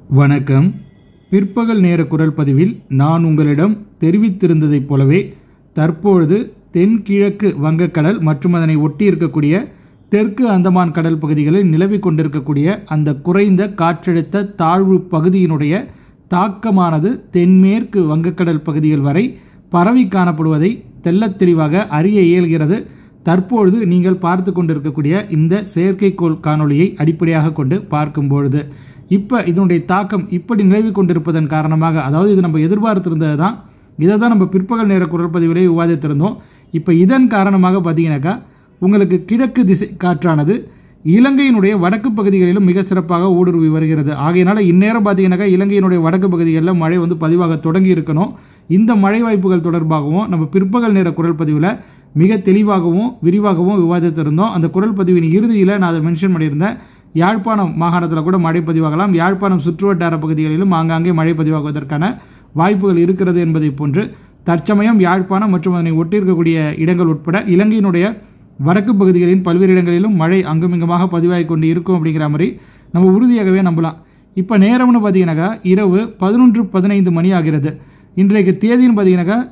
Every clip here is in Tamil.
வணக்கம். பிற்பகல் நேர குரல் பதிவில் நான் உங்களிடம் தெரிவித்திருந்ததைப் போலவே தற்பொழுது தென்கிழக்கு வங்கக்கடல் மற்றும் அதனை ஒட்டி இருக்கக்கூடிய தெற்கு அந்தமான் கடல் பகுதிகளில் நிலவிக் கொண்டிருக்கக்கூடிய அந்த குறைந்த காற்றழுத்த தாழ்வு பகுதியினுடைய தாக்கமானது தென்மேற்கு வங்கக்கடல் பகுதிகள் வரை பரவி காணப்படுவதை தெள்ளத் தெளிவாக அறிய இயல்கிறது. தற்பொழுது நீங்கள் பார்த்து கொண்டிருக்கக்கூடிய இந்த செயற்கைக்கோள் காணொளியை அடிப்படையாக கொண்டு பார்க்கும்பொழுது இப்போ இதனுடைய தாக்கம் இப்படி நிலவி கொண்டிருப்பதன் காரணமாக, அதாவது இது நம்ம எதிர்பார்த்திருந்தது தான், இதை தான் நம்ம பிற்பகல் நேர குரல் பதிவிலே விவாதித்திருந்தோம். இப்போ இதன் காரணமாக பார்த்தீங்கன்னாக்கா உங்களுக்கு கிழக்கு திசை காற்றானது இலங்கையினுடைய வடக்கு பகுதிகளிலும் மிக சிறப்பாக ஊடுருவி வருகிறது. ஆகையினால இந்நேரம் பார்த்தீங்கன்னாக்கா இலங்கையினுடைய வடக்கு பகுதிகளில் மழை பதிவாக தொடங்கி இருக்கணும். இந்த மழை வாய்ப்புகள் தொடர்பாகவும் நம்ம பிற்பகல் நேர குரல் பதிவில் மிக தெளிவாகவும் விரிவாகவும் விவாதித்திருந்தோம். அந்த குரல் பதிவின் இறுதியில் நான் அதை மென்ஷன் பண்ணியிருந்தேன். யாழ்ப்பாணம் மாகாணத்தில் கூட மழை பதிவாகலாம், யாழ்ப்பாணம் சுற்றுவட்டார பகுதிகளிலும் ஆங்காங்கே மழை பதிவாகுவதற்கான வாய்ப்புகள் இருக்கிறது என்பதை போன்று தற்சமயம் யாழ்ப்பாணம் மற்றும் அதனை ஒட்டியிருக்கக்கூடிய இடங்கள் உட்பட இலங்கையினுடைய வடக்கு பகுதிகளின் பல்வேறு இடங்களிலும் மழை அங்குமிங்குமாக பதிவாகி கொண்டு இருக்கும் அப்படிங்கிற மாதிரி நம்ம உறுதியாகவே நம்பலாம். இப்போ நேரம்னு பார்த்தீங்கன்னாக்கா இரவு 11:15 மணி ஆகிறது. இன்றைக்கு தேதின்னு பார்த்தீங்கன்னாக்கா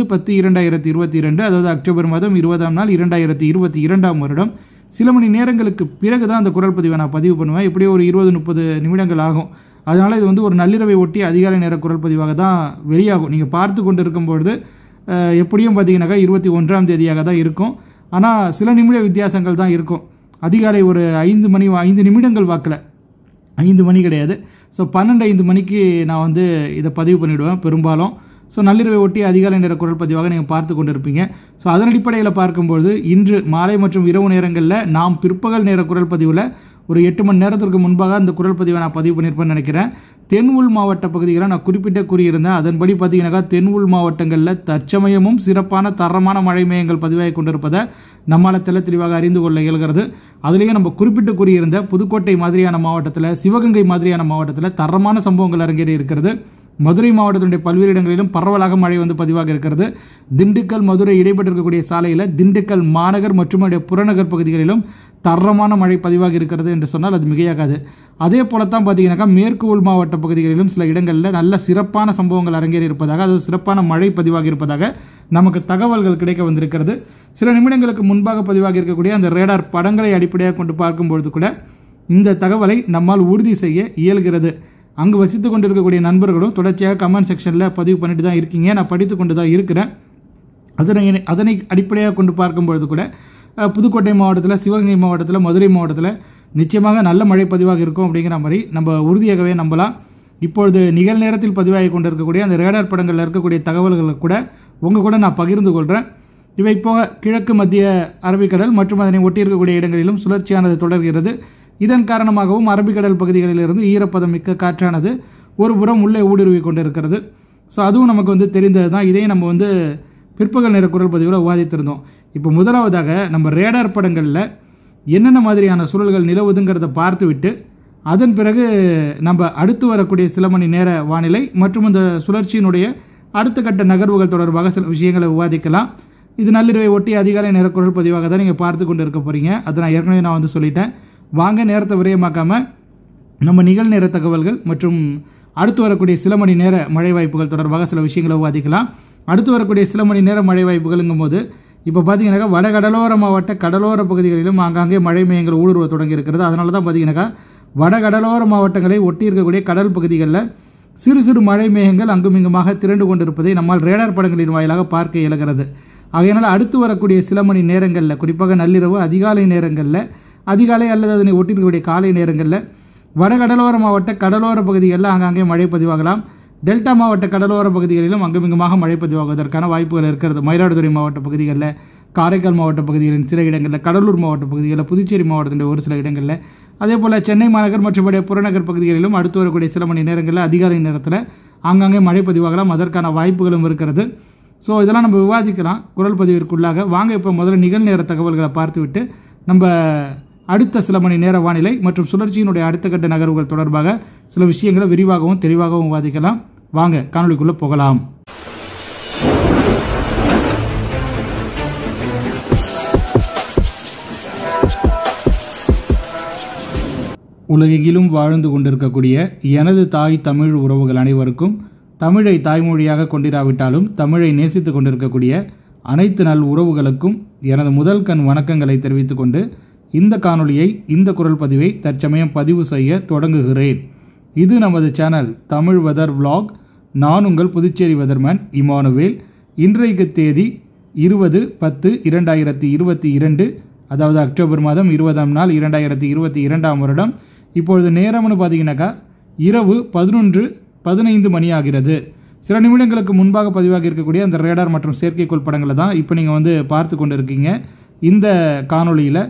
20/10/2022, அதாவது அக்டோபர் மாதம் 20ஆம் நாள் 2022ஆம் வருடம். சில மணி நேரங்களுக்கு பிறகு தான் அந்த குரல் பதிவை நான் பதிவு பண்ணுவேன். இப்படியே ஒரு 20-30 நிமிடங்கள் ஆகும். அதனால் இது ஒரு நள்ளிரவை ஒட்டி அதிகாலை நேர குரல் பதிவாக தான் வெளியாகும். நீங்கள் பார்த்து கொண்டு இருக்கும்பொழுது எப்படியும் பார்த்தீங்கன்னாக்கா 21ஆம் தேதியாக தான் இருக்கும். ஆனால் சில நிமிட வித்தியாசங்கள் தான் இருக்கும். அதிகாலை ஒரு 5 நிமிடங்கள் வாக்கில், 5 மணி கிடையாது, ஸோ 12:05 மணிக்கு நான் இதை பதிவு பண்ணிவிடுவேன் பெரும்பாலும். ஸோ நள்ளிரவை ஒட்டி அதிகாலை நேர குரல் பதிவாக நீங்கள் பார்த்து கொண்டு இருப்பீங்க. ஸோ அதன் அடிப்படையில் பார்க்கும்பொழுது இன்று மாலை மற்றும் இரவு நேரங்களில் நாம் பிற்பகல் நேர குரல் பதிவில் ஒரு 8 மணி நேரத்திற்கு முன்பாக அந்த குரல் பதிவை நான் பதிவு பண்ணியிருப்பேன்னு நினைக்கிறேன். தென் உள் மாவட்ட பகுதிகளை நான் குறிப்பிட்ட கூறியிருந்தேன். அதன்படி பார்த்தீங்கன்னாக்கா தென் உள் மாவட்டங்களில் தற்சமயமும் சிறப்பான தரமான மழை மேகங்கள் பதிவாகி கொண்டிருப்பதை நம்மால் தெளிவாக அறிந்து கொள்ள இயல்கிறது. அதுலேயே நம்ம குறிப்பிட்டு கூறியிருந்த புதுக்கோட்டை மாதிரியான மாவட்டத்தில், சிவகங்கை மாதிரியான மாவட்டத்தில் தரமான சம்பவங்கள் அரங்கேறி இருக்கிறது. மதுரை மாவட்டத்தினுடைய பல்வேறு இடங்களிலும் பரவலாக மழை பதிவாக இருக்கிறது. திண்டுக்கல் மதுரை இடைப்பட்டிருக்கக்கூடிய சாலையில் திண்டுக்கல் மாநகர் மற்றும் புறநகர் பகுதிகளிலும் தரமான மழை பதிவாக இருக்கிறது என்று சொன்னால் அது மிகையாகாது. அதே போலத்தான் பார்த்தீங்கன்னாக்கா மேற்கு உள் மாவட்ட பகுதிகளிலும் சில இடங்களில் நல்ல சிறப்பான சம்பவங்கள் அரங்கேறி இருப்பதாக, அது சிறப்பான மழை பதிவாக இருப்பதாக நமக்கு தகவல்கள் கிடைக்க வந்திருக்கிறது. சில நிமிடங்களுக்கு முன்பாக பதிவாக இருக்கக்கூடிய அந்த ரேடார் படங்களை அடிப்படையாக கொண்டு பார்க்கும்பொழுது கூட இந்த தகவலை நம்மால் உறுதி செய்ய இயல்கிறது. அங்கு வசித்து கொண்டிருக்கக்கூடிய நண்பர்களும் தொடர்ச்சியாக கமெண்ட் செக்ஷனில் பதிவு பண்ணிட்டு தான் இருக்கீங்க. நான் படித்து கொண்டு தான் இருக்கிறேன். அதனை அடிப்படையாக கொண்டு பார்க்கும்பொழுது கூட புதுக்கோட்டை மாவட்டத்தில், சிவகங்கை மாவட்டத்தில், மதுரை மாவட்டத்தில் நிச்சயமாக நல்ல மழை பதிவாக இருக்கும் அப்படிங்கிற மாதிரி நம்ம உறுதியாகவே நம்பலாம். இப்பொழுது நிகழ்நேரத்தில் பதிவாகி கொண்டிருக்கக்கூடிய அந்த ரேடார் படங்களில் இருக்கக்கூடிய தகவல்களை கூட உங்கள் கூட நான் பகிர்ந்து கொள்கிறேன். இவை போக கிழக்கு மத்திய அரபிக்கடல் மற்றும் அதனை ஒட்டி இருக்கக்கூடிய இடங்களிலும் சுழற்சியானது தொடர்கிறது. இதன் காரணமாகவும் அரபிக்கடல் பகுதிகளிலிருந்து ஈரப்பதம் மிக்க காற்றானது ஒரு புறம் உள்ளே ஊடுருவி கொண்டிருக்கிறது. ஸோ அதுவும் நமக்கு தெரிந்தது தான். இதையும் நம்ம பிற்பகல் நேர குரல் பதிவில் விவாதித்திருந்தோம். இப்போ முதலாவதாக நம்ம ரேடார் படங்களில் என்னென்ன மாதிரியான சூழல்கள் நிலவுதுங்கிறத பார்த்துவிட்டு அதன் பிறகு நம்ம அடுத்து வரக்கூடிய சில மணி நேர வானிலை மற்றும் இந்த சுழற்சியினுடைய அடுத்த கட்ட நகர்வுகள் தொடர்பாக சில விஷயங்களை விவாதிக்கலாம். இது நள்ளிரவை ஒட்டி அதிகாலை நேர குரல் பதிவாக தான் நீங்கள் பார்த்து கொண்டு இருக்க போகிறீங்க. அதை நான் ஏற்கனவே சொல்லிட்டேன். வாங்க நேரத்தை விரயமாக்காமல் நம்ம நிகழ்நேர தகவல்கள் மற்றும் அடுத்து வரக்கூடிய சில மணி நேர மழை வாய்ப்புகள் தொடர்பாக சில விஷயங்களை விவாதிக்கலாம். அடுத்து வரக்கூடிய சில மணி நேர மழை வாய்ப்புகளுங்கும் போது இப்போ பார்த்தீங்கன்னாக்கா வடகடலோர மாவட்ட கடலோர பகுதிகளிலும் ஆங்காங்கே மழை மேகங்கள் ஊடுருவ தொடங்கி இருக்கிறது. அதனால தான் பார்த்தீங்கன்னாக்கா வடகடலோர மாவட்டங்களை ஒட்டி இருக்கக்கூடிய கடல் பகுதிகளில் சிறு சிறு மழை மேகங்கள் அங்குமிங்குமாக திரண்டு கொண்டிருப்பதை நம்மால் ரேடார் படங்களின் வாயிலாக பார்க்க இயலுகிறது. ஆகையினால் அடுத்து வரக்கூடிய சில மணி நேரங்களில், குறிப்பாக நள்ளிரவு அதிகாலை நேரங்களில், அதிகாலை அல்லது அதனை ஒட்டியிருக்கக்கூடிய காலை நேரங்களில் வடகடலோர மாவட்ட கடலோர பகுதிகளில் ஆங்காங்கே மழை பதிவாகலாம். டெல்டா மாவட்ட கடலோர பகுதிகளிலும் அங்குமிங்குமாக மழை பதிவாகுவதற்கான வாய்ப்புகள் இருக்கிறது. மயிலாடுதுறை மாவட்ட பகுதிகளில், காரைக்கால் மாவட்ட பகுதிகளின் சில இடங்களில், கடலூர் மாவட்ட பகுதிகளில், புதுச்சேரி மாவட்டத்தின் ஒரு சில இடங்களில், அதே போல் சென்னை மாநகர் மற்றும் புறநகர் பகுதிகளிலும் அடுத்து வரக்கூடிய சில மணி நேரங்களில் அதிகாலை நேரத்தில் ஆங்காங்கே மழை பதிவாகலாம். அதற்கான வாய்ப்புகளும் இருக்கிறது. ஸோ இதெல்லாம் நம்ம விவாதிக்கலாம் குரல் பதிவிற்குள்ளாக. வாங்க இப்போ முதல்ல நிகழ்நேர தகவல்களை பார்த்துவிட்டு நம்ம அடுத்த சில மணி நேர வானிலை மற்றும் சுழற்சியினுடைய அடுத்த கட்ட நகர்வுகள் தொடர்பாக சில விஷயங்களை விரிவாகவும் தெளிவாகவும் விவாதிக்கலாம். வாங்க காணொலிக்குள்ளே போகலாம். உலகெங்கிலும் வாழ்ந்து கொண்டிருக்கக்கூடிய எனது தாய் தமிழ் உறவுகள் அனைவருக்கும், தமிழை தாய்மொழியாக கொண்டிராவிட்டாலும் தமிழை நேசித்து கொண்டிருக்கக்கூடிய அனைத்து நல் உறவுகளுக்கும் எனது முதல் கண் வணக்கங்களை தெரிவித்துக் கொண்டு இந்த காணொளியை, இந்த குரல் பதிவை தற்சமயம் பதிவு செய்ய தொடங்குகிறேன். இது நமது சேனல் தமிழ் வெதர் விளாக். நான் உங்கள் புதுச்சேரி வெதர்மேன் இமானுவேல். இன்றைக்கு தேதி 20/10/2022, அதாவது அக்டோபர் மாதம் 20ஆம் நாள் 2022ஆம் வருடம். இப்பொழுது நேரம்னு பார்த்தீங்கன்னாக்கா இரவு 11:15 மணி ஆகிறது. சில நிமிடங்களுக்கு முன்பாக பதிவாகி இருக்கக்கூடிய அந்த ரேடார் மற்றும் செயற்கைக்கோள் படங்களை தான் இப்போ நீங்கள் பார்த்து கொண்டு இருக்கீங்க. இந்த காணொளியில்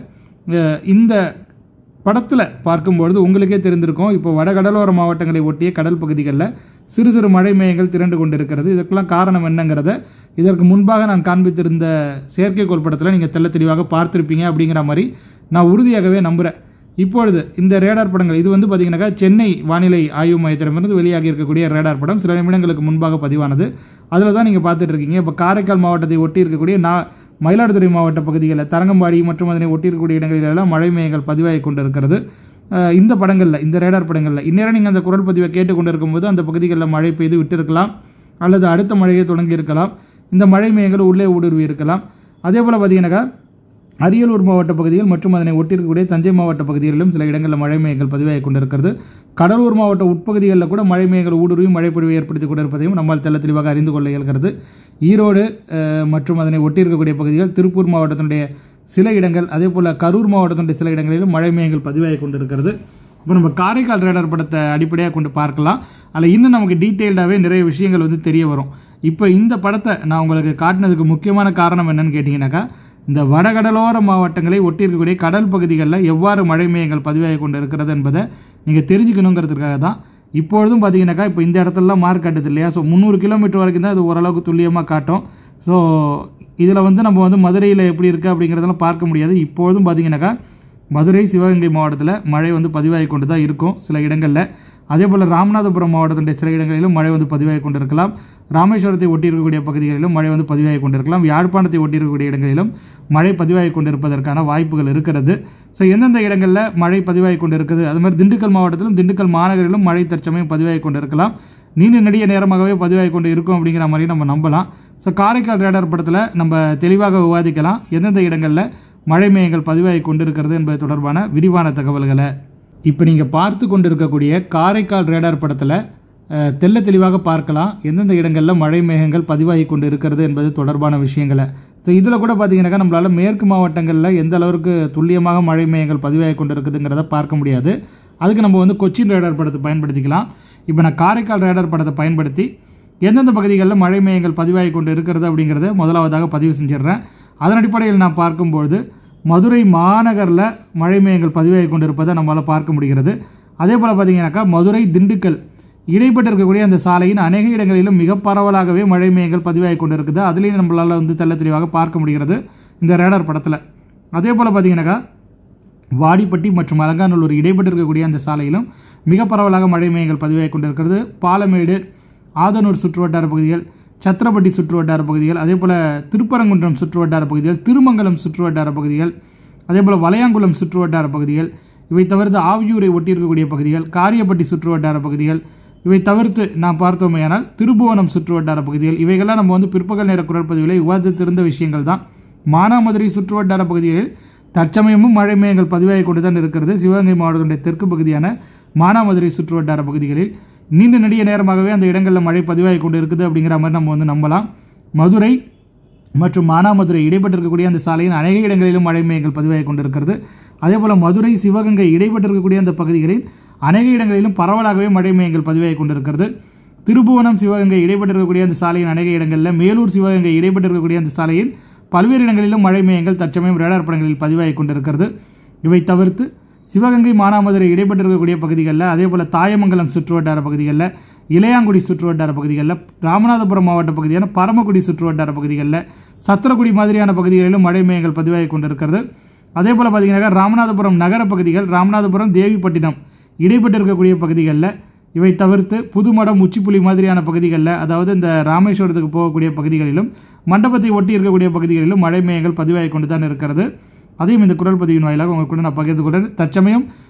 இந்த படத்தில் பார்க்கும்பொழுது உங்களுக்கே தெரிந்திருக்கும், இப்போ வடகடலோர மாவட்டங்களை ஒட்டிய கடல் பகுதிகளில் சிறு சிறு மழை மேகங்கள் திரண்டு கொண்டு இருக்கிறது. இதற்கெல்லாம் காரணம் என்னங்கிறத இதற்கு முன்பாக நான் காண்பித்திருந்த செயற்கைக்கோள் படத்தில் நீங்கள் தெள்ள தெளிவாக பார்த்துருப்பீங்க அப்படிங்கிற மாதிரி நான் உறுதியாகவே நம்புகிறேன். இப்பொழுது இந்த ரேடார் படங்கள் இது பார்த்தீங்கன்னாக்கா சென்னை வானிலை ஆய்வு மையத்திடமிருந்து வெளியாகி இருக்கக்கூடிய ரேடார் படம் சில நிமிடங்களுக்கு முன்பாக பதிவானது. அதில் தான் நீங்கள் பார்த்துட்டு இருக்கீங்க. இப்போ காரைக்கால் மாவட்டத்தை ஒட்டி இருக்கக்கூடிய மயிலாடுதுறை மாவட்ட பகுதிகளில் தரங்கம்பாடி மற்றும் அதனை ஒட்டி இருக்கக்கூடிய இடங்களிலெல்லாம் மழை மேகங்கள் பதிவாகி கொண்டிருக்கிறது. இந்த படங்களில், இந்த ரேடார் படங்களில் இந்நேரம் நீங்கள் அந்த குரல் பதிவை கேட்டுக்கொண்டு இருக்கும்போது அந்த பகுதிகளில் மழை பெய்து விட்டிருக்கலாம், அல்லது அடுத்த மழையை தொடங்கி இருக்கலாம். இந்த மழை மேகங்கள் உள்ளே ஊடுருவி இருக்கலாம். அதே போல் பார்த்தீங்கன்னாக்கா அரியலூர் மாவட்ட பகுதிகள் மற்றும் அதனை ஒட்டியிருக்கக்கூடிய தஞ்சை மாவட்ட பகுதிகளிலும் சில இடங்களில் மழை மேகங்கள் பதிவாகி கொண்டிருக்கிறது. கடலூர் மாவட்ட உட்பகுதிகளில் கூட மழை மேகங்கள் ஊடுருவி மழைப்பொழிவை ஏற்படுத்தி கொண்டிருப்பதையும் நம்மால் தெள்ள தெளிவாக அறிந்து கொள்ள இயல்கிறது. ஈரோடு மற்றும் அதனை ஒட்டியிருக்கக்கூடிய பகுதிகள், திருப்பூர் மாவட்டத்தினுடைய சில இடங்கள், அதே போல் கரூர் மாவட்டத்தினுடைய சில இடங்களிலும் மழை மேகங்கள் பதிவாகி கொண்டிருக்கிறது. இப்போ நம்ம காரைக்கால் ரேடார் படத்தை அடிப்படையாக கொண்டு பார்க்கலாம். அதில் இன்னும் நமக்கு டீட்டெயில்டாகவே நிறைய விஷயங்கள் தெரிய வரும். இப்போ இந்த படத்தை நான் உங்களுக்கு காட்டினதுக்கு முக்கியமான காரணம் என்னன்னு கேட்டிங்கனாக்கா, இந்த வடகடலோர மாவட்டங்களை ஒட்டி இருக்கக்கூடிய கடல் பகுதிகளில் எவ்வாறு மழை மேகங்கள் பதிவாகி கொண்டு இருக்கிறது என்பதை நீங்கள் தெரிஞ்சுக்கணுங்கிறதுக்காக தான். இப்பொழுதும் பார்த்தீங்கன்னாக்கா இப்போ இந்த இடத்துலலாம் மார்க் காட்டுது இல்லையா, ஸோ 300 கிலோமீட்டர் வரைக்கும் தான் இது ஓரளவுக்கு துல்லியமாக காட்டும். ஸோ இதில் நம்ம மதுரையில் எப்படி இருக்குது அப்படிங்கிறதெல்லாம் பார்க்க முடியாது. இப்பொழுதும் பார்த்தீங்கன்னாக்கா மதுரை, சிவகங்கை மாவட்டத்தில் மழை பதிவாகி கொண்டு தான் இருக்கும் சில இடங்களில். அதே போல் ராமநாதபுரம் மாவட்டத்தினுடைய சில இடங்களிலும் மழை பதிவாகி கொண்டிருக்கலாம். ராமேஸ்வரத்தை ஒட்டியிருக்கக்கூடிய பகுதிகளிலும் மழை பதிவாகி கொண்டிருக்கலாம். யாழ்ப்பாணத்தை ஒட்டியிருக்கக்கூடிய இடங்களிலும் மழை பதிவாகி கொண்டிருப்பதற்கான வாய்ப்புகள் இருக்கிறது. ஸோ எந்தெந்த இடங்களில் மழை பதிவாகி கொண்டிருக்குது, அது மாதிரி திண்டுக்கல் மாவட்டத்திலும் திண்டுக்கல் மாநகரிலும் மழை தற்சமயம் பதிவாகி கொண்டிருக்கலாம். நீண்ட நெடிய நேரமாகவே பதிவாகி கொண்டு இருக்கும் அப்படிங்கிற மாதிரி நம்ம நம்பலாம். ஸோ காரைக்கால் ரேடார் படத்தில் நம்ம தெளிவாக விவாதிக்கலாம் எந்தெந்த இடங்களில் மழை மேகங்கள் பதிவாகி கொண்டிருக்கிறது என்பது தொடர்பான விரிவான தகவல்களை. இப்போ நீங்கள் பார்த்து கொண்டிருக்கக்கூடிய காரைக்கால் ரேடார் படத்தில் தெள்ள தெளிவாக பார்க்கலாம் எந்தெந்த இடங்களில் மழை மேகங்கள் பதிவாகி கொண்டு இருக்கிறது என்பது தொடர்பான விஷயங்களை. ஸோ இதில் கூட பார்த்தீங்கன்னாக்கா நம்மளால் மேற்கு மாவட்டங்களில் எந்த அளவுக்கு துல்லியமாக மழை மேகங்கள் பதிவாகி கொண்டு இருக்குதுங்கிறத பார்க்க முடியாது. அதுக்கு நம்ம கொச்சின் ரேடார் படத்தை பயன்படுத்திக்கலாம். இப்போ நான் காரைக்கால் ரேடார் படத்தை பயன்படுத்தி எந்தெந்த பகுதிகளில் மழை மேகங்கள் பதிவாகி கொண்டு இருக்கிறது அப்படிங்கிறத முதலாவதாக பதிவு செஞ்சிடுறேன். அதன் அடிப்படையில் நான் பார்க்கும்பொழுது மதுரை மாநகரில் மழை மேகங்கள் பதிவாகி கொண்டு இருப்பதை நம்மளால் பார்க்க முடிகிறது. அதே போல் பார்த்தீங்கன்னாக்கா மதுரை, திண்டுக்கல் இடைப்பட்டு இருக்கக்கூடிய அந்த சாலையின் அநேக இடங்களிலும் மிக பரவலாகவே மழை மேகங்கள் பதிவாகி கொண்டு இருக்குது. அதுலேயும் நம்மளால் தெள்ள தெளிவாக பார்க்க முடிகிறது இந்த ரேடார் படத்தில். அதே போல் பார்த்தீங்கன்னாக்கா வாடிப்பட்டி மற்றும் அலங்காநல்லூர் இடைப்பட்டு இருக்கக்கூடிய அந்த சாலையிலும் மிக பரவலாக மழை மேகங்கள் பதிவாகி கொண்டிருக்கிறது. பாலமேடு, ஆதனூர் சுற்றுவட்டார பகுதிகள், சத்திரப்பட்டி சுற்றுவட்டார பகுதிகள், அதே போல் திருப்பரங்குன்றம் சுற்றுவட்டார பகுதிகள், திருமங்கலம் சுற்றுவட்டார பகுதிகள், அதே போல் வளையாங்குளம் சுற்றுவட்டார பகுதிகள், இவை தவிர்த்து ஆவியூரை ஒட்டி இருக்கக்கூடிய பகுதிகள், காரியப்பட்டி சுற்றுவட்டார பகுதிகள், இவை தவிர்த்து நாம் பார்த்தோமேயானால் திருபுவனம் சுற்றுவட்டார பகுதிகள், இவைகள்லாம் நம்ம பிற்பகல் நேர குரல் பதிவில் விவாதித்திருந்த விஷயங்கள் தான். மானாமதுரை சுற்றுவட்டார பகுதிகளில் தற்சமயமும் மழை மேகங்கள் பதிவாகி கொண்டு தான் இருக்கிறது. சிவகங்கை மாவட்டத்தினுடைய தெற்கு பகுதியான மானாமதுரை சுற்றுவட்டார பகுதிகளில் நீண்ட நெடிய நேரமாகவே அந்த இடங்களில் மழை பதிவாகி கொண்டு இருக்குது அப்படிங்கிற மாதிரி நம்ம நம்பலாம். மதுரை மற்றும் மானாமதுரை இடைப்பட்டு இருக்கக்கூடிய அந்த சாலையின் அநேக இடங்களிலும் மழை மேகங்கள் பதிவாகி கொண்டிருக்கிறது. அதே போல் மதுரை, சிவகங்கை இடைப்பட்டு இருக்கக்கூடிய அந்த பகுதிகளில் அநேக இடங்களிலும் பரவலாகவே மழை மேகங்கள் பதிவாகி கொண்டிருக்கிறது. திருபுவனம், சிவகங்கை இடைப்பட்டு இருக்கக்கூடிய அந்த சாலையின் அநேக இடங்களில், மேலூர், சிவகங்கை இடைப்பட்டு இருக்கக்கூடிய அந்த சாலையின் பல்வேறு இடங்களிலும் மழை மேகங்கள் தற்சமயம் ரேடார் படங்களில் பதிவாகி கொண்டிருக்கிறது. இவை தவிர்த்து சிவகங்கை, மானாமதுரை இடைப்பட்டு இருக்கக்கூடிய பகுதிகளில், அதே போல் தாயமங்கலம் சுற்றுவட்டார பகுதிகளில், இளையாங்குடி சுற்றுவட்டார பகுதிகளில், ராமநாதபுரம் மாவட்ட பகுதியான பரமக்குடி சுற்றுவட்டார பகுதிகளில், சத்திரக்குடி மாதிரியான பகுதிகளிலும் மழை மேகங்கள் பதிவாகி கொண்டிருக்கிறது. அதே போல் பார்த்தீங்கன்னா ராமநாதபுரம் நகர பகுதிகள், ராமநாதபுரம், தேவிப்பட்டினம் இடைப்பட்டு இருக்கக்கூடிய பகுதிகளில், இவை தவிர்த்து புதுமடம், உச்சிப்புலி மாதிரியான பகுதிகளில், அதாவது இந்த ராமேஸ்வரத்துக்கு போகக்கூடிய பகுதிகளிலும், மண்டபத்தை ஒட்டி இருக்கக்கூடிய பகுதிகளிலும் மழை மேகங்கள் பதிவாகி கொண்டு தான் இருக்கிறது. அதையும் இந்த குரல் பதிவின் வாயிலாக உங்களுக்கு கூட நான் பகிர்ந்து கொள்கிறேன். தற்சமயம்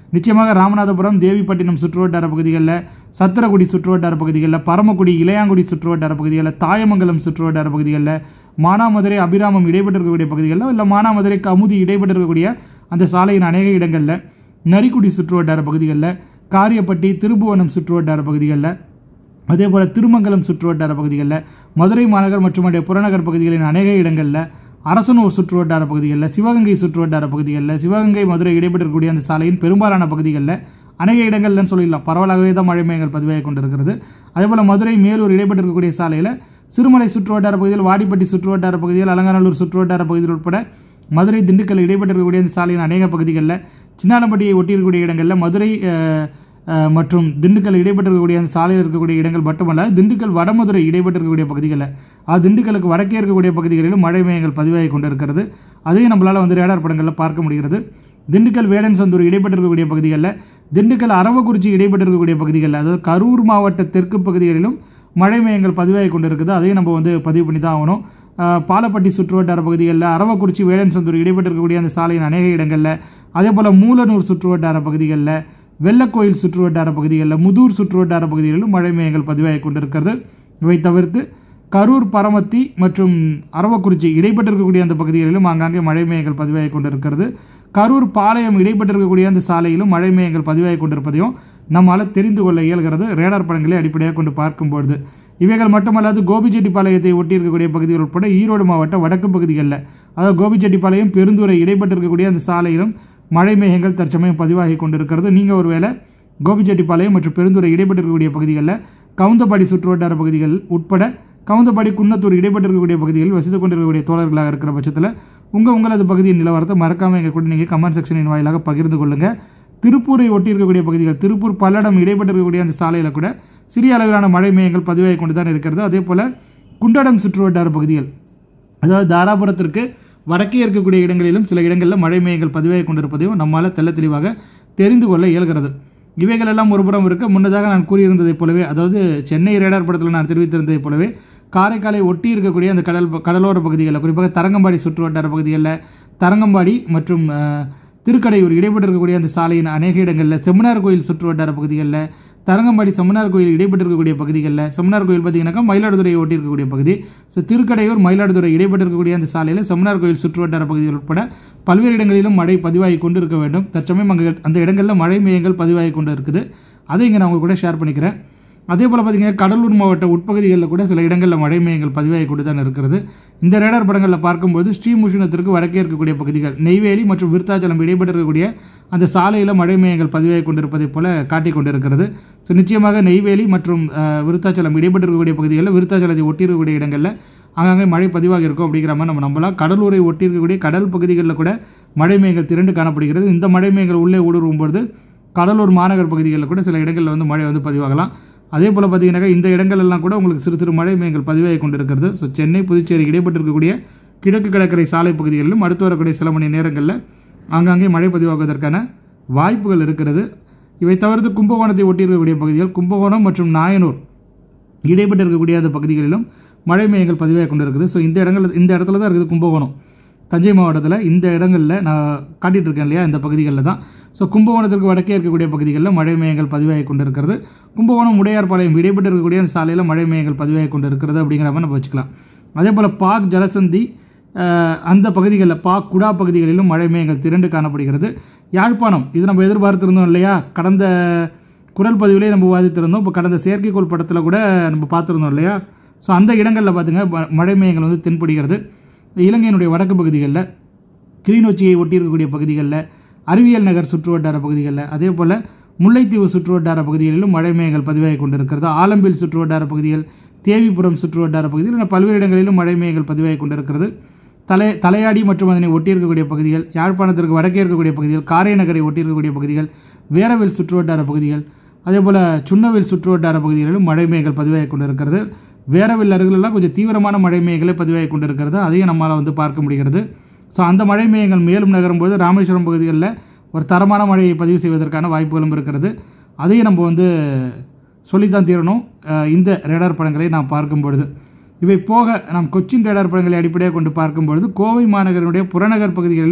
நிச்சயமாக ராமநாதபுரம், தேவிப்பட்டினம் சுற்றுவட்டார பகுதிகளில், சத்திரகுடி சுற்றுவட்டார பகுதிகளில், பரமக்குடி, இளையாங்குடி சுற்றுவட்டார பகுதிகளில், தாயமங்கலம் சுற்றுவட்டார பகுதிகளில், மானாமதுரை, அபிராமம் இடைப்பட்டிருக்கக்கூடிய பகுதிகளில், இல்லை மானாமதுரை, கமுதி இடைப்பட்டிருக்கக்கூடிய அந்த சாலையின் அநேக இடங்களில், நரிக்குடி சுற்றுவட்டார பகுதிகளில், காரியப்பட்டி, திருபுவனம் சுற்றுவட்டார பகுதிகளில், அதே போல் திருமங்கலம் சுற்றுவட்டார பகுதிகளில், மதுரை மாநகர் மற்றும் அதே புறநகர் பகுதிகளின் அநேக இடங்களில், அரசனூர் சுற்றுவட்டார பகுதிகளில், சிவகங்கை சுற்றுவட்டார பகுதிகளில், சிவகங்கை மதுரை இடைப்பட்டிருக்கக்கூடிய அந்த சாலையின் பெரும்பாலான பகுதிகளில் அநேக இடங்கள்னு சொல்லிடலாம், பரவலாகவே தான் மழை மேகங்கள் பதிவாகி கொண்டிருக்கிறது. அதேபோல் மதுரை, மேலூர் இடைப்பட்டிருக்கக்கூடிய சாலையில் சிறுமலை சுற்றுவட்டார பகுதியில், வாடிப்பட்டி சுற்றுவட்டார பகுதியில், அலங்காநல்லூர் சுற்றுவட்டார பகுதியில் உட்பட மதுரை, திண்டுக்கல் இடைப்பட்டிருக்கக்கூடிய அந்த சாலையின் அநேக பகுதிகளில், சின்னாலப்பட்டியை ஒட்டியிருக்கக்கூடிய இடங்களில், மதுரை மற்றும் திண்டுக்கல் இடைப்பட்டிருக்கக்கூடிய அந்த சாலையில் இருக்கக்கூடிய இடங்கள் மட்டுமல்ல, திண்டுக்கல் வடமதுரை இடைப்பட்டிருக்கக்கூடிய பகுதிகளில், அது திண்டுக்கலுக்கு வடக்கே இருக்கக்கூடிய பகுதிகளிலும் மழை மேகங்கள் பதிவாகி கொண்டிருக்கிறது. அதையும் நம்மளால் வந்து ரேடார் படங்களில் பார்க்க முடிகிறது. திண்டுக்கல் வேடன்சந்தூர் இடைப்பட்டிருக்கக்கூடிய பகுதிகளில், திண்டுக்கல் அரவக்குறிச்சி இடைப்பட்டிருக்கக்கூடிய பகுதிகளில், அதாவது கரூர் மாவட்ட தெற்கு பகுதிகளிலும் மழை மேகங்கள் பதிவாகி கொண்டிருக்குது. அதையும் நம்ம வந்து பதிவு பண்ணி தான் ஆகணும். பாலப்பட்டி சுற்றுவட்டார பகுதிகளில், அரவக்குறிச்சி, வேடன்சந்தூர் இடைப்பட்டிருக்கக்கூடிய அந்த சாலையின் அநேக இடங்களில், அதே போல் மூலனூர் சுற்றுவட்டார பகுதிகளில், வெள்ளக்கோயில் சுற்றுவட்டார பகுதிகளில், முதூர் சுற்றுவட்டார பகுதிகளிலும் மழை மேகங்கள் பதிவாகி கொண்டிருக்கிறது. இவை தவிர்த்து கரூர், பரமத்தி மற்றும் அரவக்குறிச்சி இடைப்பட்டிருக்கக்கூடிய அந்த பகுதிகளிலும் ஆங்காங்கே மழை மேகங்கள் பதிவாகி கொண்டிருக்கிறது. கரூர், பாளையம் இடைப்பட்டிருக்கக்கூடிய அந்த சாலையிலும் மழை மேகங்கள் பதிவாகி கொண்டிருப்பதையும் நம்மால் தெரிந்து கொள்ள இயல்கிறது ரேடார் படங்களை அடிப்படையாக கொண்டு பார்க்கும்பொழுது. இவைகள் மட்டுமல்லாது கோபிச்செட்டிப்பாளையத்தை ஒட்டியிருக்கக்கூடிய பகுதிகள் உட்பட ஈரோடு மாவட்ட வடக்கு பகுதிகளில், அதாவது கோபிச்செட்டிப்பாளையம், பெருந்துறை இடைப்பட்டிருக்கக்கூடிய அந்த சாலையிலும் மழை மேகங்கள் தற்சமயம் பதிவாகி கொண்டிருக்கிறது. நீங்கள் ஒருவேளை கோபிச்செட்டிப்பாளையம் மற்றும் பெருந்துறை இடைப்பட்டிருக்கக்கூடிய பகுதிகளில், கவுந்தப்பாடி சுற்றுவட்டார பகுதிகள் உட்பட கவுந்தப்பாடி, குன்னத்தூர் இடைப்பட்டிருக்கக்கூடிய பகுதிகளில் வசித்துக் கொண்டிருக்கக்கூடிய தோழர்களாக இருக்கிற பட்சத்தில் உங்களது பகுதியின் நிலவரத்தை மறக்காமல் எங்கள் கூட நீங்கள் கமெண்ட் செக்ஷனின் வாயிலாக பகிர்ந்து கொள்ளுங்கள். திருப்பூரை ஒட்டி இருக்கக்கூடிய பகுதிகள், திருப்பூர், பல்லடம் இடைப்பட்டிருக்கக்கூடிய அந்த சாலையில் கூட சிறிய அளவிலான மழை மேகங்கள் பதிவாகி கொண்டு தான் இருக்கிறது. அதே போல் குண்டடம் சுற்றுவட்டார பகுதிகள், அதாவது தாராபுரத்திற்கு வடக்கே இருக்கக்கூடிய இடங்களிலும் சில இடங்களில் மழை மேகங்கள் பதிவாகி கொண்டிருப்பதையும் நம்மால் தெல்ல தெளிவாக தெரிந்து கொள்ள இயல்கிறது. இவைகள் எல்லாம் ஒருபுறம் இருக்க, முன்னதாக நான் கூறியிருந்ததைப் போலவே, அதாவது சென்னை ரேடார் படத்தில் நான் தெரிவித்திருந்ததைப் போலவே காரைக்காலை ஒட்டி இருக்கக்கூடிய அந்த கடலோர பகுதிகளில், குறிப்பாக தரங்கம்பாடி சுற்றுவட்டார பகுதிகளில், தரங்கம்பாடி மற்றும் திருக்கடையூர் இடைப்பட்டிருக்கக்கூடிய அந்த சாலையின் அநேக இடங்களில், செம்மனார் கோயில் சுற்றுவட்டார பகுதிகளில், தரங்கம்பாடி செம்மனார் கோயில் இடைப்பட்டிருக்கக்கூடிய பகுதிகளில், செம்மனார் கோயில் பார்த்தீங்கன்னாக்கா மயிலாடுதுறையை ஒட்டி இருக்கக்கூடிய பகுதி. ஸோ திருக்கடையூர், மயிலாடுதுறை இடைப்பட்டிருக்கக்கூடிய அந்த சாலையில் செம்மனார் கோயில் சுற்றுவட்டார பகுதிகள் உட்பட பல்வேறு இடங்களிலும் மழை பதிவாகி கொண்டு இருக்க வேண்டும். தற்சமயம் அங்கே அந்த இடங்களில் மழை மேகங்கள் பதிவாகி கொண்டு இருக்குது. அதை இங்கே நான் உங்க கூட ஷேர் பண்ணிக்கிறேன். அதே போல் பார்த்தீங்கன்னா கடலூர் மாவட்ட உட்பகுதிகளில் கூட சில இடங்களில் மழை மேகங்கள் பதிவாகி கொண்டு தான் இருக்கிறது. இந்த ரேடார் படங்களில் பார்க்கும்போது ஸ்ரீமுஷினத்திற்கு வடக்கே இருக்கக்கூடிய பகுதிகள், நெய்வேலி மற்றும் விருத்தாச்சலம் இடைப்பட்டிருக்கக்கூடிய அந்த சாலையில் மழை மேகங்கள் பதிவாகி கொண்டிருப்பதைப் போல காட்டிக் கொண்டிருக்கிறது. ஸோ நிச்சயமாக நெய்வேலி மற்றும் விருத்தாச்சலம் இடைப்பட்டிருக்கக்கூடிய பகுதிகளில், விருத்தாச்சலத்தை ஒட்டியிருக்கக்கூடிய இடங்களில் அங்கங்கே மழை பதிவாக இருக்கும் அப்படிங்கிற மாதிரி நம்ம நம்பலாம். கடலூரை ஒட்டி இருக்கக்கூடிய கடல் பகுதிகளில் கூட மழை மேகங்கள் திரண்டு காணப்படுகிறது. இந்த மழை மேகங்கள் உள்ளே ஊடுருவும்போது கடலூர் மாநகர் பகுதிகளில் கூட சில இடங்களில் வந்து மழை வந்து பதிவாகலாம். அதே போல் பார்த்தீங்கன்னாக்கா இந்த இடங்களெல்லாம் கூட உங்களுக்கு சிறு சிறு மழை மேகங்கள் பதிவாகி கொண்டிருக்கிறது. ஸோ சென்னை, புதுச்சேரி இடைப்பட்டிருக்கக்கூடிய கிழக்கு கடற்கரை சாலை பகுதிகளிலும் அடுத்து வரக்கூடிய சில மணி நேரங்களில் ஆங்காங்கே மழை பதிவாகுவதற்கான வாய்ப்புகள் இருக்கிறது. இவை தவிர்த்து கும்பகோணத்தை ஒட்டியிருக்கக்கூடிய பகுதிகள், கும்பகோணம் மற்றும் நாயனூர் இடைப்பட்டிருக்கக்கூடிய அந்த பகுதிகளிலும் மழை மேகங்கள் பதிவாகி கொண்டிருக்குது. ஸோ இந்த இடத்துல தான் இருக்குது கும்பகோணம், தஞ்சை மாவட்டத்தில். இந்த இடங்களில் நான் காட்டிகிட்டு இருக்கேன் இல்லையா, இந்த பகுதிகளில் தான். ஸோ கும்பகோணத்திற்கு வடக்கே இருக்கக்கூடிய பகுதிகளில் மழை மேகங்கள் பதிவாகி கொண்டிருக்கிறது. கும்பகோணம், உடையார்பாளையம் இடைப்பட்டு இருக்கக்கூடிய அந்த சாலையில் மழை மேகங்கள் பதிவாகி கொண்டிருக்கிறது அப்படிங்கிற மாதிரி நம்ம வச்சுக்கலாம். அதே போல் பாக், ஜலசந்தி அந்த பகுதிகளில், பாக், குடா பகுதிகளிலும் மழை மேகங்கள் திரண்டு காணப்படுகிறது. யாழ்ப்பாணம், இது நம்ம எதிர்பார்த்திருந்தோம் இல்லையா, கடந்த குரல் பதிவிலே நம்ம விவாதித்திருந்தோம். இப்போ கடந்த செயற்கைக்கோள் படத்தில் கூட நம்ம பார்த்துருந்தோம் இல்லையா. ஸோ அந்த இடங்களில் பார்த்துங்க மழை மேகங்கள் வந்து தென்படுகிறது. இலங்கையினுடைய வடக்கு பகுதிகளில், கிளிநொச்சியை ஒட்டியிருக்கக்கூடிய பகுதிகளில், அறிவியல் நகர் சுற்றுவட்டார பகுதிகளில், அதே போல் முல்லைத்தீவு சுற்றுவட்டார பகுதிகளிலும் மழை மேகங்கள் பதிவாகி கொண்டிருக்கிறது. ஆலம்பில் சுற்றுவட்டார பகுதிகள், தேவிபுரம் சுற்றுவட்டார பகுதிகள், பல்வேறு இடங்களிலும் மழை மேகங்கள் பதிவாகி கொண்டிருக்கிறது. தலையாடி மற்றும் அதனை ஒட்டியிருக்கக்கூடிய பகுதிகள், யாழ்ப்பாணத்திற்கு வடக்கே இருக்கக்கூடிய பகுதிகள், காரைநகரை ஒட்டியிருக்கக்கூடிய பகுதிகள், வேரவில் சுற்றுவட்டார பகுதிகள், அதே போல் சுண்ணவில் சுற்றுவட்டார பகுதிகளிலும் மழை மேகங்கள் பதிவாகி கொண்டிருக்கிறது. வேரவில் அருகிலெல்லாம் கொஞ்சம் தீவிரமான மழை மேகங்களை பதிவாகி கொண்டிருக்கிறது. அதையும் நம்மளால் வந்து பார்க்க முடிகிறது. ஸோ அந்த மழை மேகங்கள் மேலும் நகரும்போது ராமேஸ்வரம் பகுதிகளில் ஒரு தரமான மழையை பதிவு செய்வதற்கான வாய்ப்புகளும் இருக்கிறது. அதையும் நம்ம வந்து சொல்லித்தான் தீரணும் இந்த ரேடார் படங்களை நாம் பார்க்கும் பொழுது. இவை போக நாம் கொச்சின் ரேடார் படங்களை அடிப்படையாக கொண்டு பார்க்கும் பொழுது கோவை மாநகரினுடைய புறநகர் பகுதிகளிலும்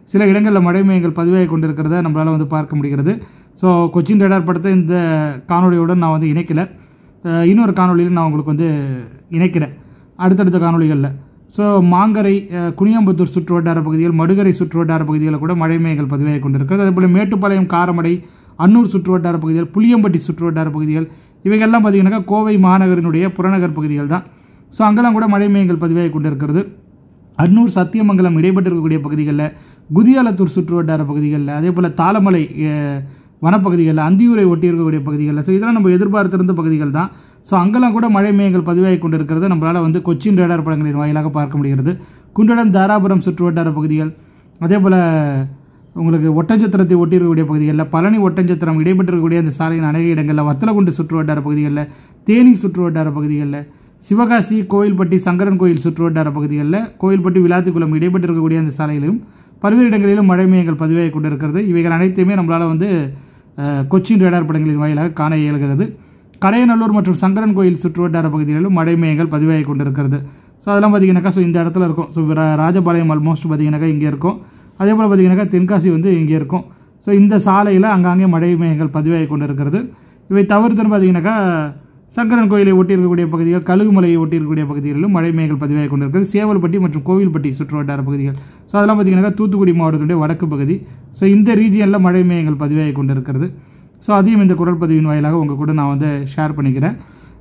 சில இடங்களில் மழை மேகங்கள் பதிவாகி கொண்டிருக்கிறத நம்மளால் வந்து பார்க்க முடிகிறது. ஸோ கொச்சின் ரேடார் படத்தை இந்த காணொலியுடன் நான் வந்து இணைக்கலை. இன்னொரு காணொலியில் நான் உங்களுக்கு வந்து இணைக்கிறேன் அடுத்தடுத்த காணொலிகளில். ஸோ மாங்கரை, குனியாம்புத்தூர் சுற்று வட்டார பகுதிகள், மடுகரை சுற்று வட்டார பகுதிகளில் கூட மழை மேகங்கள் பதிவாகி கொண்டிருக்கிறது. அதேபோல் மேட்டுப்பாளையம், காரமடை, அன்னூர் சுற்று வட்டார பகுதிகள், புளியம்பட்டி சுற்று வட்டார பகுதிகள், இவைகள்லாம் பார்த்தீங்கன்னாக்கா கோவை மாநகரினுடைய புறநகர் பகுதிகள் தான். ஸோ அங்கெல்லாம் கூட மழை மேகங்கள் பதிவாகி கொண்டிருக்கிறது. அன்னூர், சத்தியமங்கலம் இடைப்பட்டிருக்கக்கூடிய பகுதிகளில், குதியாலத்தூர் சுற்று வட்டார பகுதிகளில், அதே போல் தாளமலை வனப்பகுதிகளில், அந்தியூரை ஒட்டி இருக்கக்கூடிய பகுதிகளில், ஸோ இதெல்லாம் நம்ம எதிர்பார்த்திருந்த பகுதிகள் தான். ஸோ அங்கெல்லாம் கூட மழை மேகங்கள் பதிவாகி கொண்டிருக்கிறது நம்மளால் வந்து கொச்சின் ரேடார் படங்களின் வாயிலாக பார்க்க முடிகிறது. குண்டடம், தாராபுரம் சுற்று வட்டார பகுதிகள், அதே போல் உங்களுக்கு ஒட்டஞ்சத்திரத்தை ஒட்டி இருக்கக்கூடிய பகுதிகளில், பழனி ஒட்டஞ்சத்திரம் இடைப்பட்டிருக்கக்கூடிய அந்த சாலையின் அநேக இடங்களில், வத்தலகுண்டு சுற்று வட்டார பகுதிகளில், தேனி சுற்று வட்டார பகுதிகளில், சிவகாசி, கோயில்பட்டி, சங்கரன் கோயில் சுற்று வட்டார பகுதிகளில், கோயில்பட்டி, விளாத்திக்குளம் இடைப்பட்டிருக்கக்கூடிய அந்த சாலையிலும் பல்வேறு இடங்களிலும் மழை மேகங்கள் பதிவாகி கொண்டிருக்கிறது. இவைகள் அனைத்தையுமே நம்மளால் வந்து கொச்சின் ரேடார் படங்களின் வாயிலாக காண இயல்கிறது. கடையநல்லூர் மற்றும் சங்கரன் கோயில் சுற்று வட்டார பகுதிகளிலும் மழை மேகங்கள் பதிவாகி கொண்டிருக்கிறது. ஸோ அதெல்லாம் பார்த்தீங்கன்னாக்கா ஸோ இந்த இடத்துல இருக்கும். ஸோ ராஜபாளையம் ஆல்மோஸ்ட் பார்த்தீங்கன்னாக்கா இங்கே இருக்கும். அதே போல் பார்த்தீங்கன்னாக்கா தென்காசி வந்து இங்கே இருக்கும். ஸோ இந்த சாலையில் அங்கங்கே மழை மேகங்கள் பதிவாகி கொண்டிருக்கிறது. இவை தவிர்த்துன்னு பார்த்தீங்கன்னாக்கா சங்கரன் கோயிலை ஒட்டி இருக்கக்கூடிய பகுதிகள், கழுகுமலையை ஒட்டி இருக்கக்கூடிய பகுதிகளிலும் மழை மேகங்கள் பதிவாகி கொண்டிருக்கிறது. சேவல்பட்டி மற்றும் கோவில்பட்டி சுற்று வட்டார பகுதிகள், ஸோ அதெல்லாம் பார்த்தீங்கன்னாக்கா தூத்துக்குடி மாவட்டத்துடைய வடக்கு பகுதி. ஸோ இந்த ரீஜியனில் மழை மேகங்கள் பதிவாகி கொண்டிருக்கிறது. ஸோ அதையும் இந்த குரல் பதிவின் வாயிலாக உங்கள் கூட நான் வந்து ஷேர் பண்ணிக்கிறேன்.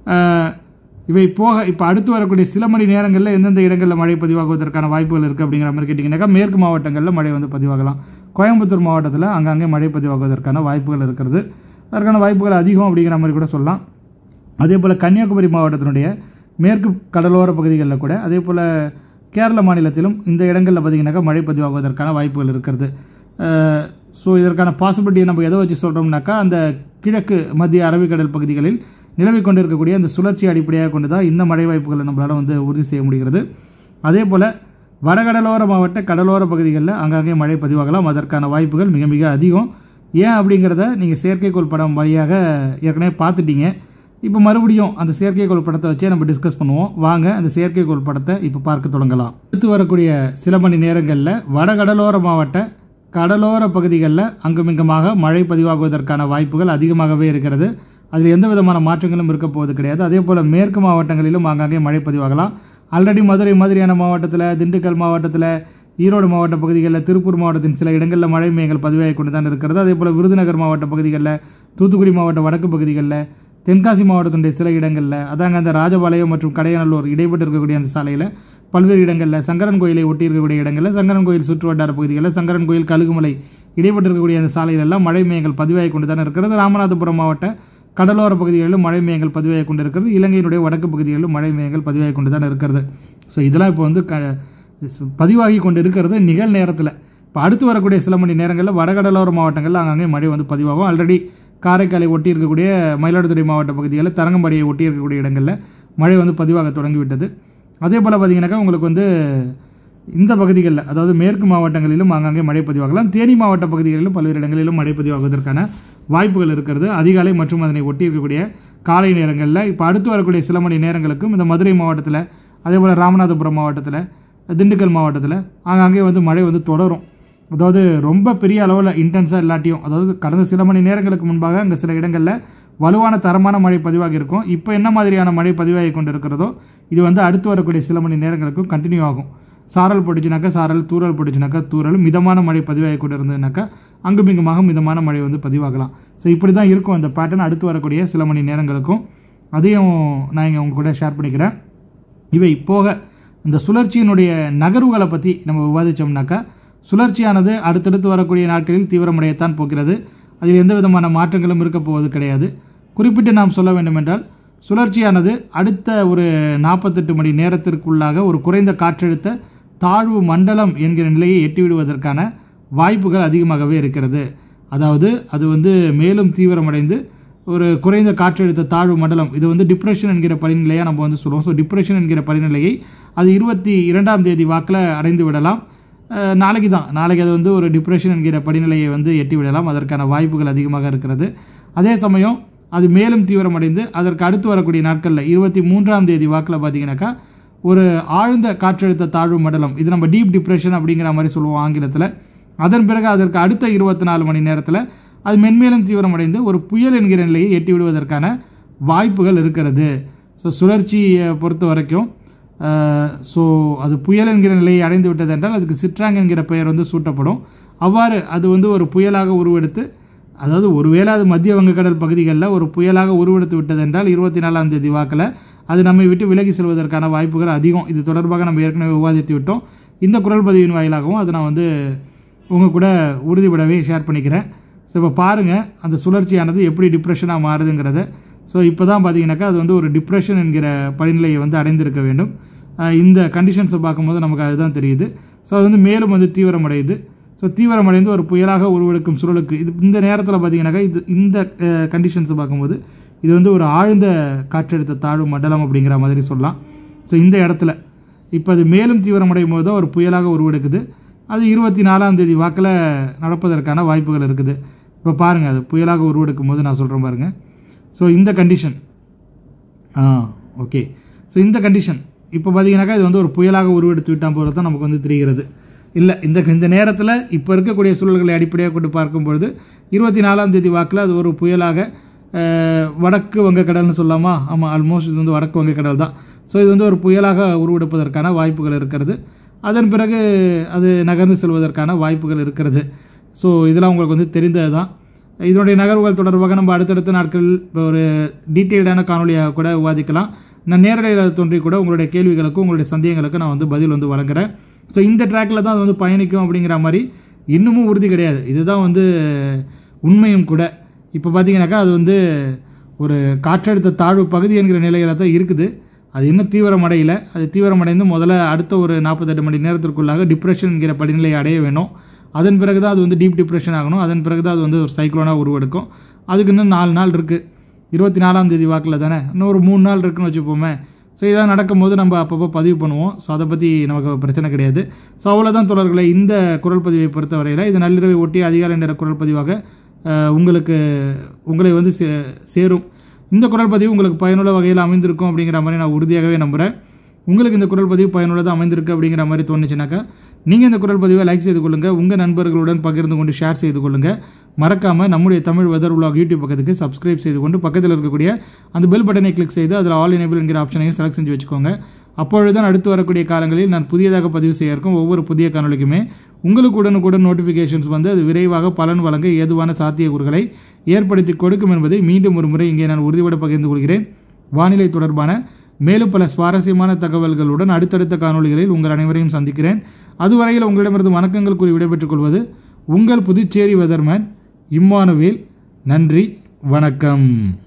இவை போக இப்போ அடுத்து வரக்கூடிய சில மணி நேரங்களில் எந்தெந்த இடங்களில் மழை பதிவாகுவதற்கான வாய்ப்புகள் இருக்குது அப்படிங்கிற மாதிரி கேட்டிங்கன்னாக்கா மேற்கு மாவட்டங்களில் மழை வந்து பதிவாகலாம். கோயம்புத்தூர் மாவட்டத்தில் அங்கங்கே மழை பதிவாகுவதற்கான வாய்ப்புகள் இருக்கிறது. அதற்கான வாய்ப்புகள் அதிகம் அப்படிங்கிற மாதிரி கூட சொல்லலாம். அதே போல் கன்னியாகுமரி மாவட்டத்தினுடைய மேற்கு கடலோர பகுதிகளில் கூட, அதே போல் கேரள மாநிலத்திலும் இந்த இடங்களில் பார்த்திங்கனாக்கா மழை பதிவாகுவதற்கான வாய்ப்புகள் இருக்கிறது. ஸோ இதற்கான பாசிபிலிட்டியை நம்ம எதை வச்சு சொல்கிறோம்னாக்கா, அந்த கிழக்கு மத்திய அரபிக்கடல் பகுதிகளில் நிலவி கொண்டிருக்கக்கூடிய அந்த சுழற்சி அடிப்படையாக கொண்டு தான் இந்த மழை வாய்ப்புகளை நம்மளால் வந்து உறுதி செய்ய முடிகிறது. அதே போல் வடகடலோர மாவட்ட கடலோர பகுதிகளில் அங்கங்கே மழை பதிவாகலாம். அதற்கான வாய்ப்புகள் மிக மிக அதிகம். ஏன் அப்படிங்கிறத நீங்கள் செயற்கைக்கோள் படம் வழியாக ஏற்கனவே பார்த்துட்டீங்க. இப்போ மறுபடியும் அந்த செயற்கைக்கோள் படத்தை வச்சே நம்ம டிஸ்கஸ் பண்ணுவோம். வாங்க அந்த செயற்கைக்கோள் படத்தை இப்போ பார்க்க தொடங்கலாம். அடுத்து வரக்கூடிய சில மணி நேரங்களில் வடகடலோர மாவட்ட கடலோர பகுதிகளில் அங்குமிங்குமாக மழை பதிவாகுவதற்கான வாய்ப்புகள் அதிகமாகவே இருக்கிறது. அதில் எந்த விதமான மாற்றங்களும் இருக்க போவது கிடையாது. அதே போல் மேற்கு மாவட்டங்களிலும் ஆங்காங்கே மழை பதிவாகலாம். ஆல்ரெடி மதுரை மாதிரியான மாவட்டத்தில், திண்டுக்கல் மாவட்டத்தில், ஈரோடு மாவட்ட பகுதிகளில், திருப்பூர் மாவட்டத்தின் சில இடங்களில் மழை மேகங்கள் பதிவாகி கொண்டு தான் இருக்கிறது. அதே போல் விருதுநகர் மாவட்ட பகுதிகளில், தூத்துக்குடி மாவட்ட வடக்கு பகுதிகளில், தென்காசி மாவட்டத்தினுடைய சில இடங்களில், அதாங்க அந்த ராஜபாளையம் மற்றும் கடையநல்லூர் இடைப்பட்டு இருக்கக்கூடிய அந்த சாலையில் பல்வேறு இடங்களில், சங்கரன் கோயிலை ஒட்டி இருக்கக்கூடிய இடங்களில், சங்கரன் கோயில் சுற்று வட்டார பகுதிகளில், சங்கரன் கோயில், கழுகுமலை இடைப்பட்டு இருக்கக்கூடிய அந்த சாலையிலெல்லாம் மழை மேகங்கள் பதிவாகி கொண்டு தான் இருக்கிறது. ராமநாதபுரம் மாவட்ட கடலோர பகுதிகளிலும் மழை மேகங்கள் பதிவாகி கொண்டு இருக்கிறது. இலங்கையினுடைய வடக்கு பகுதிகளிலும் மழை மேகங்கள் பதிவாகி கொண்டு தான் இருக்கிறது. ஸோ இதெல்லாம் இப்போ வந்து பதிவாகி கொண்டு இருக்கிறது நிகழ் நேரத்தில். இப்போ அடுத்து வரக்கூடிய சில மணி நேரங்களில் வடகடலோர மாவட்டங்களில் அங்கங்கே மழை வந்து பதிவாகும். ஆல்ரெடி காரைக்காலை ஒட்டி இருக்கக்கூடிய மயிலாடுதுறை மாவட்ட பகுதிகளில், தரங்கம்பாடியை ஒட்டி இருக்கக்கூடிய இடங்களில் மழை வந்து பதிவாக தொடங்கிவிட்டது. அதே போல் பார்த்தீங்கன்னாக்கா உங்களுக்கு வந்து இந்த பகுதிகளில், அதாவது மேற்கு மாவட்டங்களிலும் அங்கங்கே மழை பதிவாகலாம். தேனி மாவட்ட பகுதிகளிலும் பல்வேறு இடங்களிலும் மழை பதிவாகுவதற்கான வாய்ப்புகள் இருக்கிறது. அதிகாலை மற்றும் அதனை ஒட்டி இருக்கக்கூடிய காலை நேரங்களில். இப்போ அடுத்து வரக்கூடிய சில மணி நேரங்களுக்கும் இந்த மதுரை மாவட்டத்தில், அதே போல் ராமநாதபுரம் மாவட்டத்தில், திண்டுக்கல் மாவட்டத்தில் அங்கங்கே வந்து மழை வந்து தொடரும். அதாவது ரொம்ப பெரிய அளவில் இன்டென்ஸாக இல்லாட்டியும், அதாவது கடந்த சில மணி நேரங்களுக்கு முன்பாக அங்கே சில இடங்களில் வலுவான தரமான மழை பதிவாகி இருக்கும். இப்போ என்ன மாதிரியான மழை பதிவாகி கொண்டு இருக்கிறதோ இது வந்து அடுத்து வரக்கூடிய சில மணி நேரங்களுக்கும் கண்டினியூ ஆகும். சாரல் போட்டுச்சுனாக்கா சாரல், தூரல் போட்டுச்சுனாக்கா தூரல், மிதமான மழை பதிவாகி கொண்டு இருந்ததுனாக்கா அங்குமிங்குமாக மிதமான மழை வந்து பதிவாகலாம். ஸோ இப்படி தான் இருக்கும் அந்த பேட்டர்ன் அடுத்து வரக்கூடிய சில மணி நேரங்களுக்கும். அதையும் நான் இங்கே உங்க கூட ஷேர் பண்ணிக்கிறேன். இவை போக இந்த சுழற்சியினுடைய நகர்வுகளை பற்றி நம்ம விவாதித்தோம்னாக்கா, சுழற்சியானது அடுத்தடுத்து வரக்கூடிய நாட்களில் தீவிரமடையத்தான் போகிறது. அதில் எந்த விதமான மாற்றங்களும் இருக்க போவது கிடையாது. குறிப்பிட்டு நாம் சொல்ல வேண்டுமென்றால், சுழற்சியானது அடுத்த ஒரு 48 மணி நேரத்திற்குள்ளாக ஒரு குறைந்த காற்றழுத்த தாழ்வு மண்டலம் என்கிற நிலையை எட்டிவிடுவதற்கான வாய்ப்புகள் அதிகமாகவே இருக்கிறது. அதாவது அது வந்து மேலும் தீவிரமடைந்து ஒரு குறைந்த காற்றழுத்த தாழ்வு மண்டலம், இது வந்து டிப்ரெஷன் என்கிற படிநிலையாக நம்ம வந்து சொல்லுவோம். ஸோ டிப்ரெஷன் என்கிற படிநிலையை அது 22ஆம் தேதி வாக்கில் அடைந்து விடலாம். நாளைக்கு அது வந்து ஒரு டிப்ரெஷன் என்கிற படிநிலையை வந்து எட்டி விடலாம். அதற்கான வாய்ப்புகள் அதிகமாக இருக்கிறது. அதே சமயம் அது மேலும் தீவிரமடைந்து அதற்கு அடுத்து வரக்கூடிய நாட்களில் 23ஆம் தேதி வாக்கில் பார்த்தீங்கன்னாக்கா ஒரு ஆழ்ந்த காற்றழுத்த தாழ்வு மண்டலம், இது நம்ம டீப் டிப்ரெஷன் அப்படிங்கிற மாதிரி சொல்லுவோம் ஆங்கிலத்தில். அதன் பிறகு அதற்கு அடுத்த 24 மணி நேரத்தில் அது மென்மேலும் தீவிரமடைந்து ஒரு புயல் என்கிற நிலையை எட்டி விடுவதற்கான வாய்ப்புகள் இருக்கிறது. ஸோ சுழற்சியை பொறுத்த வரைக்கும் அது புயல் என்கிற நிலையை அடைந்து விட்டது என்றால் அதுக்கு சிட்ராங் என்கிற பெயர் சூட்டப்படும். அவ்வாறு அது ஒரு புயலாக உருவெடுத்து, அதாவது ஒருவேளை அது மத்திய வங்கக்கடல் பகுதிகளில் ஒரு புயலாக உருவெடுத்து விட்டது என்றால் 24ஆம் தேதி வாக்கில் அது நம்மை விட்டு விலகி செல்வதற்கான வாய்ப்புகள் அதிகம். இது தொடர்பாக நம்ம ஏற்கனவே விவாதித்து விட்டோம். இந்த குரல் பதிவின் வாயிலாகவும் அதை நான் உங்கள் கூட உறுதிப்படவே ஷேர் பண்ணிக்கிறேன். ஸோ இப்போ பாருங்கள் அந்த சுழற்சியானது எப்படி டிப்ரெஷனாக மாறுதுங்கிறத. ஸோ இப்போ தான் பார்த்தீங்கன்னாக்கா அது ஒரு டிப்ரெஷன் என்கிற படிநிலையை அடைந்திருக்க வேண்டும். இந்த கண்டிஷன்ஸை பார்க்கும்போது நமக்கு அதுதான் தெரியுது. ஸோ அது மேலும் தீவிரமடையுது. ஸோ தீவிரமடைந்து ஒரு புயலாக உருவெடுக்கும் சூழலுக்கு இந்த நேரத்தில் பார்த்தீங்கன்னாக்கா இந்த கண்டிஷன்ஸை பார்க்கும்போது இது ஒரு ஆழ்ந்த காற்றழுத்த தாழ்வு மண்டலம் அப்படிங்கிற மாதிரி சொல்லலாம். ஸோ இந்த இடத்துல இப்போ அது மேலும் தீவிரமடையும் போது தான் ஒரு புயலாக உருவெடுக்குது. அது 24ஆம் தேதி வாக்கில் நடப்பதற்கான வாய்ப்புகள் இருக்குது. இப்போ பாருங்கள் அது புயலாக உருவெடுக்கும் போது நான் சொல்கிறேன் பாருங்கள். ஸோ இந்த கண்டிஷன் ஓகே. ஸோ இந்த கண்டிஷன் இப்போ பார்த்தீங்கன்னாக்கா இது ஒரு புயலாக உருவெடுத்து விட்டால் போகிறது தான் நமக்கு தெரிகிறது. இல்லை இந்த நேரத்தில் இப்போ இருக்கக்கூடிய சூழல்களை அடிப்படையாக கொண்டு பார்க்கும்பொழுது 24ஆம் தேதி வாக்கில் அது ஒரு புயலாக வடக்கு வங்கக்கடல்னு சொல்லலாமா? ஆமாம், ஆல்மோஸ்ட் இது வடக்கு வங்கக்கடல் தான். ஸோ இது ஒரு புயலாக உருவெடுப்பதற்கான வாய்ப்புகள் இருக்கிறது. அதன் பிறகு அது நகர்ந்து செல்வதற்கான வாய்ப்புகள் இருக்கிறது. ஸோ இதெல்லாம் உங்களுக்கு தெரிந்தது தான். இதனுடைய நகர்வுகள் தொடர்பாக நம்ம அடுத்தடுத்த நாட்கள் ஒரு டீட்டெயில்டான காணொலியாக கூட விவாதிக்கலாம். நான் நேரடியில் தோன்றி கூட உங்களுடைய கேள்விகளுக்கும் உங்களுடைய சந்தேகங்களுக்கும் நான் பதில் வழங்குறேன். ஸோ இந்த ட்ராக்கில் தான் அது பயணிக்கும் அப்படிங்கிற மாதிரி இன்னமும் உறுதி கிடையாது. இதுதான் உண்மையும் கூட. இப்போ பார்த்தீங்கன்னாக்கா அது ஒரு காற்றழுத்த தாழ்வு பகுதி என்கிற நிலையில் தான் இருக்குது. அது இன்னும் தீவிரமடையலை. அது தீவிரமடைந்து முதல்ல அடுத்த ஒரு 48 மணி நேரத்திற்குள்ளாக டிப்ரெஷன் என்கிற படிநிலையை அடைய வேணும். அதன் பிறகு தான் அது டீப் டிப்ரெஷன் ஆகணும். அதன் பிறகு தான் அது ஒரு சைக்ளோனாக உருவெடுக்கும். அதுக்கு இன்னும் 4 நாள் இருக்குது. 24ஆம் தேதி வாக்கில் தானே, இன்னும் ஒரு 3 நாள் இருக்குன்னு வச்சுப்போமே. ஸோ இதெல்லாம் நடக்கும்போது நம்ம அப்பப்போ பதிவு பண்ணுவோம். ஸோ அதை பற்றி நமக்கு பிரச்சனை கிடையாது. ஸோ அவ்வளோதான் தொடர்களை இந்த குரல் பதிவை பொறுத்தவரையில் இது நள்ளிரவை ஒட்டி அதிகாலை நேர குரல் பதிவாக உங்களை சேரும். இந்த குரல் பதிவு உங்களுக்கு பயனுள்ள வகையில் அமைந்திருக்கும் அப்படிங்கிற மாதிரி நான் உறுதியாகவே நம்புகிறேன். உங்களுக்கு இந்த குரல் பதிவு பயனுள்ளதாக அமைந்திருக்கு அப்படிங்கிற மாதிரி தோணுச்சுனாக்கா நீங்கள் இந்த குரல் பதிவை லைக் செய்து கொள்ளுங்கள். உங்கள் நண்பர்களுடன் பகிர்ந்து கொண்டு ஷேர் செய்து கொள்ளுங்கள். மறக்காமல் நம்முடைய தமிழ் வெதர் உலாக் யூடியூப் பக்கத்துக்கு சப்ஸ்கிரைப் செய்து கொண்டு பக்கத்தில் இருக்கக்கூடிய அந்த பெல் பட்டனை கிளிக் செய்து அதில் ஆல் எனேபிள் என்கிற ஆப்ஷனையும் செலக்ட் செஞ்சு வச்சுக்கோங்க. அப்பொழுதுதான் அடுத்து வரக்கூடிய காலங்களில் நான் புதியதாக பதிவு செய்ய இருக்கும் ஒவ்வொரு புதிய காணொலிக்குமே உங்களுக்கு உடனுக்குடன் நோட்டிஃபிகேஷன்ஸ் அது விரைவாக பலன் வழங்க ஏதுவான சாத்தியக்கூறுகளை ஏற்படுத்தி கொடுக்கும் என்பதை மீண்டும் ஒரு முறை இங்கே நான் உறுதிபட பகிர்ந்து கொள்கிறேன். வானிலை தொடர்பான மேலும் பல சுவாரஸ்யமான தகவல்களுடன் அடுத்தடுத்த காணொலிகளில் உங்கள் அனைவரையும் சந்திக்கிறேன். அதுவரையில் உங்களிடமிருந்து வணக்கங்கள் கூறி விடைபெற்றுக் கொள்வது உங்கள் புதுச்சேரி வெதர்மேன் இம்மானுவேல். நன்றி, வணக்கம்.